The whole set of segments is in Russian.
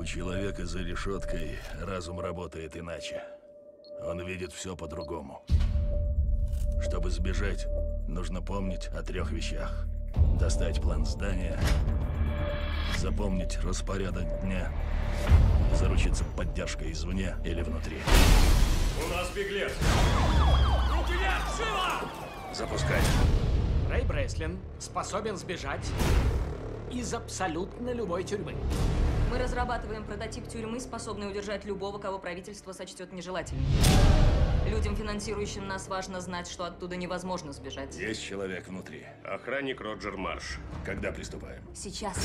У человека за решеткой разум работает иначе. Он видит все по-другому. Чтобы сбежать, нужно помнить о 3 вещах. Достать план здания, запомнить распорядок дня, заручиться поддержкой извне или внутри. У нас беглец! Вентилят, живо! Запускать. Рэй Бреслин способен сбежать из абсолютно любой тюрьмы. Мы разрабатываем прототип тюрьмы, способный удержать любого, кого правительство сочтет нежелательным. Людям, финансирующим нас, важно знать, что оттуда невозможно сбежать. Есть человек внутри. Охранник Роджер Марш. Когда приступаем? Сейчас.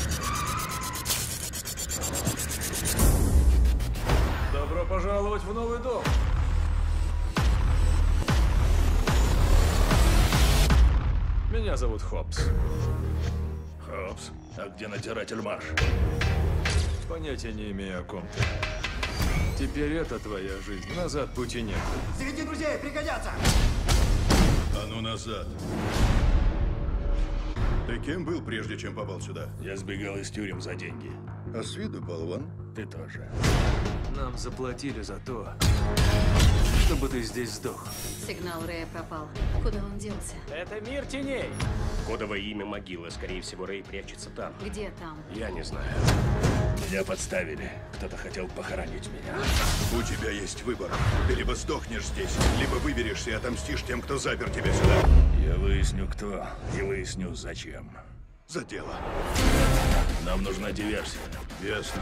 Добро пожаловать в новый дом. Меня зовут Хопс. Хопс, а где надзиратель Марш? Понятия не имею, о ком ты. Теперь это твоя жизнь. Назад пути нет. Среди друзей пригодятся! А ну назад. Ты кем был, прежде чем попал сюда? Я сбегал из тюрем за деньги. А с виду болван. Ты тоже. Нам заплатили за то, чтобы ты здесь сдох. Сигнал Рэя пропал. Куда он делся? Это мир теней. Кодовое имя могилы. Скорее всего, Рэй прячется там. Где там? Я не знаю. Меня подставили. Кто-то хотел похоронить меня. У тебя есть выбор. Ты либо сдохнешь здесь, либо выберешься и отомстишь тем, кто запер тебя сюда. Я выясню, кто, и выясню, зачем. За дело. Нам нужна диверсия. Ясно.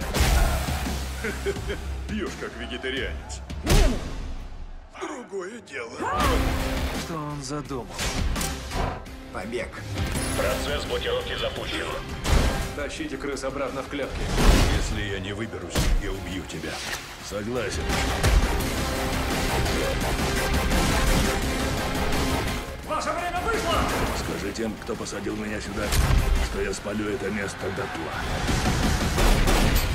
Пьешь как вегетарианец. Другое дело. Что он задумал? Побег. Процесс блокировки запущен. Тащите крыс обратно в клетки. Если я не выберусь, я убью тебя. Согласен. Ваше время вышло! Скажи тем, кто посадил меня сюда, что я спалю это место дотла.